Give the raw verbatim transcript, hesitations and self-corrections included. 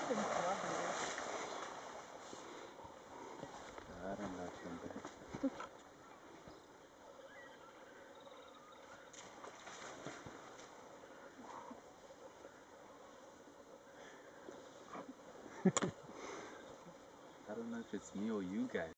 Cara na chamba. I don't know if it's me or you guys.